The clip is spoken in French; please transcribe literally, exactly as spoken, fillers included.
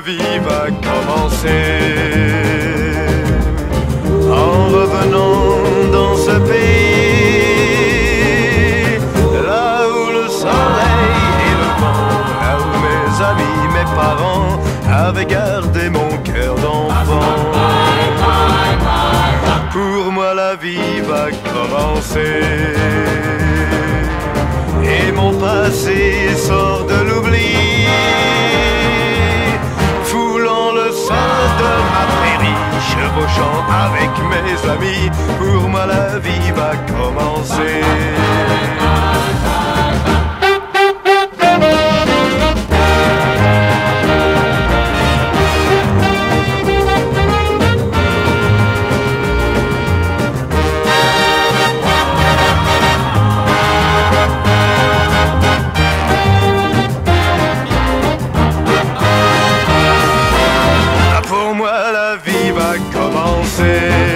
vie va commencer. En revenant dans ce pays, là où le soleil et le vent, là où mes amis, mes parents avaient gardé mon cœur d'enfant. Pour moi la vie va commencer. Et mon passé sort de l'oubli, foulant le sol de ma prairie, chevauchant avec mes amis. Pour moi la vie va commencer. Pour moi la vie va commencer.